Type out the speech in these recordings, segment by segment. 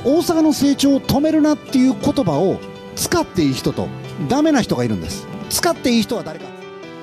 大阪の成長を止めるなっていう言葉を使っていい人とダメな人がいるんです。使っていい人は誰か。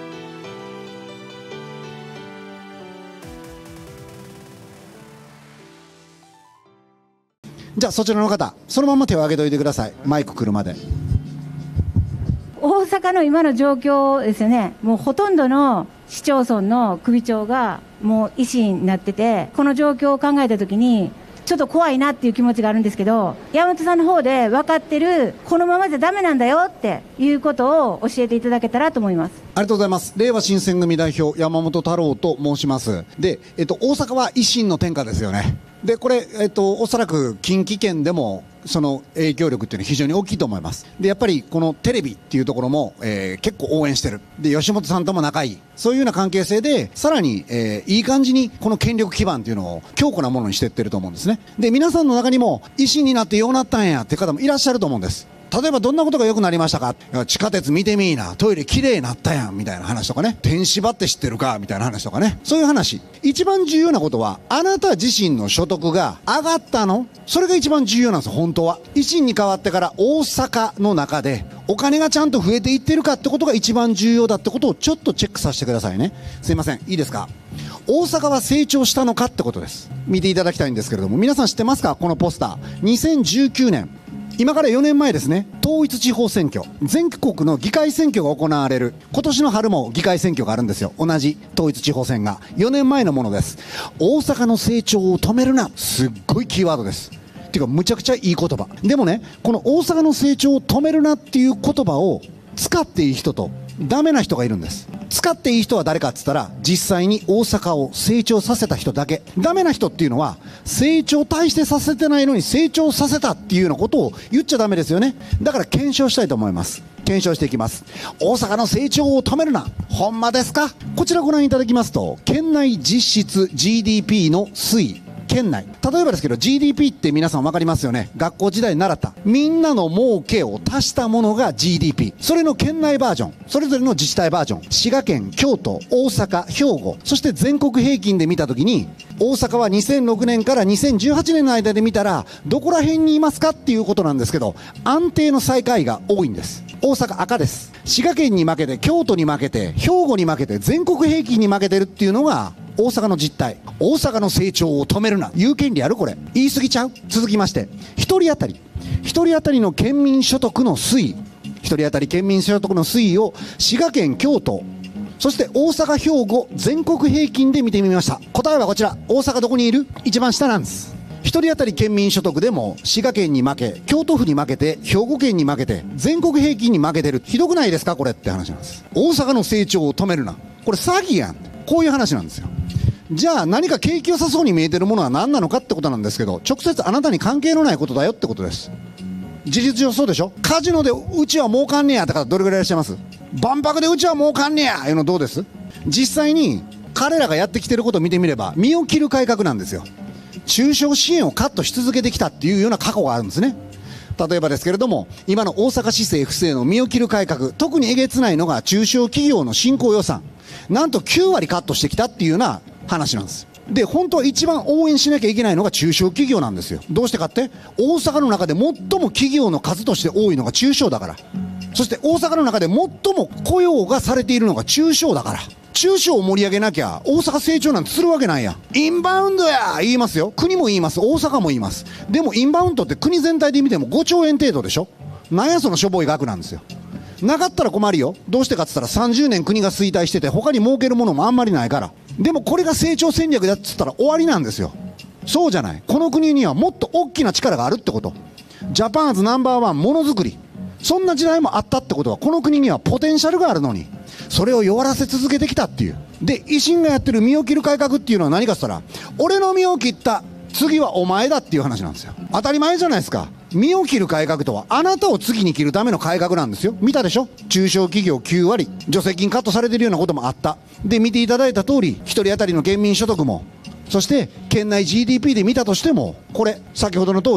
じゃあそちらの方、そのまま手を挙げておいてください。マイク来るまで。 大阪の今の状況ですよね。もうほとんどの市町村の首長がもう維新になってて、この状況を考えたときにちょっと怖いなっていう気持ちがあるんですけど、山本さんの方で分かってるこのままじゃダメなんだよっていうことを教えていただけたらと思います。 ありがとうございます。令和新選組代表山本太郎と申します。で、大阪は維新の天下ですよね。でこれ、おそらく近畿圏でもその影響力っていうのは非常に大きいと思います。でやっぱりこのテレビっていうところも、結構応援してる。で吉本さんとも仲いい、そういうような関係性でさらに、いい感じにこの権力基盤っていうのを強固なものにしていってると思うんですね。で皆さんの中にも維新になってようなったんやって方もいらっしゃると思うんです。例えばどんなことが良くなりましたか。地下鉄見てみーな、トイレきれいになったやんみたいな話とかね、天芝って知ってるかみたいな話とかね、そういう話。一番重要なことはあなた自身の所得が上がったの、それが一番重要なんですよ。本当は維新に変わってから大阪の中でお金がちゃんと増えていってるかってことが一番重要だってことをちょっとチェックさせてくださいね。すいません、いいですか。大阪は成長したのかってことです。見ていただきたいんですけれども、皆さん知ってますか。このポスター、2019年、今から4年前ですね、統一地方選挙、全国の議会選挙が行われる。今年の春も議会選挙があるんですよ。同じ統一地方選が4年前のものです。大阪の成長を止めるな、すっごいキーワードです。っていうかむちゃくちゃいい言葉でもね、この大阪の成長を止めるなっていう言葉を使っていい人とダメな人がいるんです。使っていい人は誰かって言ったら、実際に大阪を成長させた人だけ。ダメな人っていうのは成長大してさせてないのに成長させたっていうようなことを言っちゃダメですよね。だから検証したいと思います。検証していきます。大阪の成長を止めるな、ほんまですか。こちらご覧いただきますと、県内実質 GDP の推移。県内、例えばですけど GDP って皆さん分かりますよね。学校時代に習ったみんなの儲けを足したものが GDP。 それの県内バージョン、それぞれの自治体バージョン、滋賀県、京都、大阪、兵庫、そして全国平均で見たときに、大阪は2006年から2018年の間で見たらどこら辺にいますかっていうことなんですけど、安定の最下位が多いんです。大阪赤です。滋賀県に負けて、京都に負けて、兵庫に負けて、全国平均に負けてるっていうのが大阪の実態。大阪の成長を止めるな、言う権利ある。これ言い過ぎちゃう。続きまして、一人当たりの県民所得の推移、一人当たり県民所得の推移を滋賀県、京都、そして大阪、兵庫、全国平均で見てみました。答えはこちら。大阪どこにいる？一番下なんです。一人当たり県民所得でも滋賀県に負け、京都府に負けて、兵庫県に負けて、全国平均に負けてる。ひどくないですかこれって話なんです。大阪の成長を止めるな、これ詐欺やん、こういう話なんですよ。じゃあ何か景気良さそうに見えてるものは何なのかってことなんですけど、直接あなたに関係のないことだよってことです。事実上そうでしょ。カジノでうちは儲かんねやって方どれぐらいいらっしゃいます？万博でうちは儲かんねやいうのどうです？実際に彼らがやってきてることを見てみれば身を切る改革なんですよ。中小支援をカットし続けてきたっていうような過去があるんですね。例えばですけれども、今の大阪市政府政の身を切る改革、特にえげつないのが中小企業の振興予算、なんと9割カットしてきたっていうような話なんです。で本当は一番応援しなきゃいけないのが中小企業なんですよ。どうしてかって、大阪の中で最も企業の数として多いのが中小だから。そして大阪の中で最も雇用がされているのが中小だから。中小を盛り上げなきゃ大阪成長なんてするわけないやん。インバウンドや言いますよ。国も言います、大阪も言います。でもインバウンドって国全体で見ても5兆円程度でしょ。なんやそのしょぼい額なんですよ。なかったら困るよ。どうしてかって言ったら30年国が衰退してて他に儲けるものもあんまりないから。でもこれが成長戦略だっつったら終わりなんですよ。そうじゃない。この国にはもっと大きな力があるってこと。ジャパンズナンバーワンものづくり、そんな時代もあったってことは、この国にはポテンシャルがあるのにそれを弱らせ続けてきたっていう。で維新がやってる身を切る改革っていうのは何かって言ったら、俺の身を切った次はお前だっていう話なんですよ。当たり前じゃないですか。身を切る改革とはあなたを次に切るための改革なんですよ。見たでしょ。中小企業9割助成金カットされてるようなこともあった。で見ていただいた通り、一人当たりの県民所得も、そして県内 GDP で見たとしても、これ先ほどの通り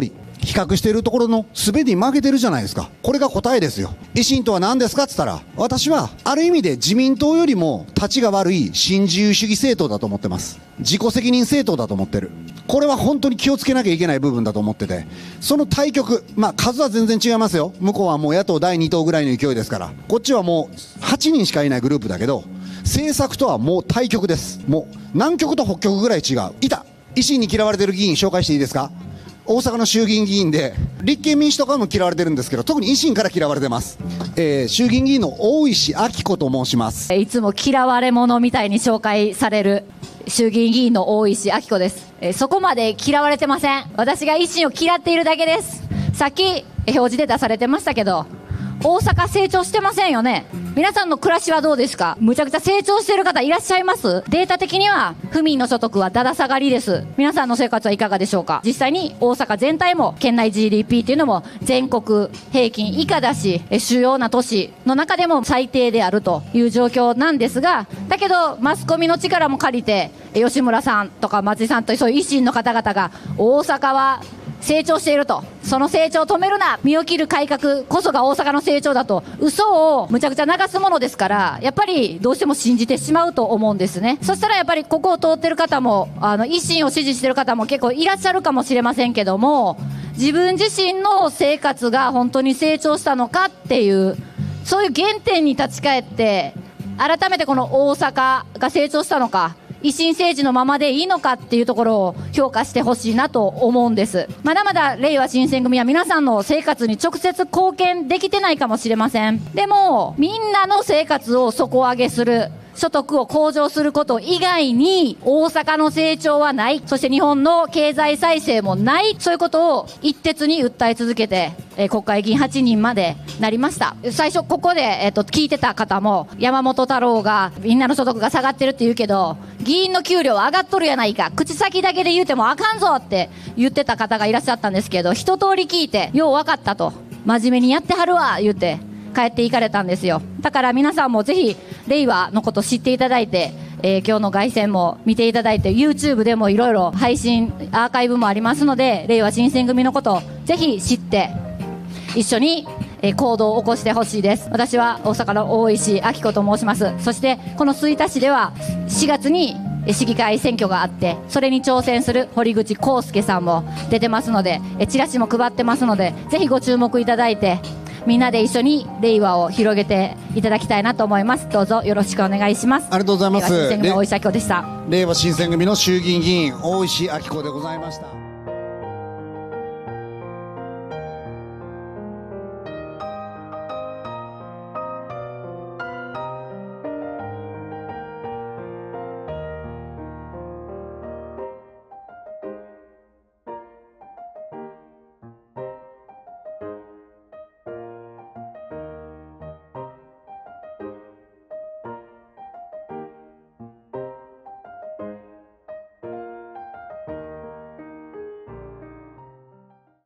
比較しているところの全てに負けてるじゃないですか。これが答えですよ。維新とは何ですかって言ったら、私はある意味で自民党よりも立ちが悪い新自由主義政党だと思ってます。自己責任政党だと思ってる。これは本当に気をつけなきゃいけない部分だと思ってて、その対局、数は全然違いますよ。向こうはもう野党第2党ぐらいの勢いですから、こっちはもう8人しかいないグループだけど、政策とはもう対極です。もう南極と北極ぐらい違う。維新に嫌われてる議員紹介していいですか。大阪の衆議院議員で、立憲民主党からも嫌われてるんですけど、特に維新から嫌われてます。衆議院議員の大石晃子と申します。 いつも嫌われ者みたいに紹介される衆議院議員の大石晃子です。そこまで嫌われてません。私が維新を嫌っているだけです。さっき表示で出されてましたけど、大阪成長してませんよね。皆さんの暮らしはどうですか。むちゃくちゃ成長している方いらっしゃいます。データ的には府民の所得はだだ下がりです。皆さんの生活はいかがでしょうか。実際に大阪全体も県内 GDP っていうのも全国平均以下だし、主要な都市の中でも最低であるという状況なんですが、だけどマスコミの力も借りて吉村さんとか松井さんとそういう維新の方々が大阪は成長していると、その成長を止めるな、身を切る改革こそが大阪の成長だと嘘をむちゃくちゃ流すものですから、やっぱりどうしても信じてしまうと思うんですね。そしたらやっぱりここを通ってる方も維新を支持してる方も結構いらっしゃるかもしれませんけども、自分自身の生活が本当に成長したのかっていう、そういう原点に立ち返って改めてこの大阪が成長したのか、維新政治のままでいいのかっていうところを評価してほしいなと思うんです。まだまだれいわ新選組は皆さんの生活に直接貢献できてないかもしれません。でもみんなの生活を底上げする、所得を向上すること以外に大阪の成長はない、そして日本の経済再生もない、そういうことを一徹に訴え続けて、国会議員8人までなりました。最初ここで、聞いてた方も、山本太郎がみんなの所得が下がってるって言うけど議員の給料上がっとるやないか、口先だけで言うてもあかんぞって言ってた方がいらっしゃったんですけど、一通り聞いてよう分かったと、真面目にやってはるわ言うて帰っていかれたんですよ。だから皆さんもぜひ令和のこと知っていただいて、今日の凱旋も見ていただいて、 YouTube でもいろいろ配信アーカイブもありますので、令和新選組のことをぜひ知って一緒に行動を起こしてほしいです。私は大阪の大石晃子と申します。そしてこの吹田市では4月に市議会選挙があって、それに挑戦する堀口康介さんも出てますので、チラシも配ってますので、ぜひご注目いただいてみんなで一緒に令和を広げていただきたいなと思います。どうぞよろしくお願いします。 ありがとうございます。 令和新選組の大石晃子でした。 令和新選組の衆議院議員大石晃子でございました。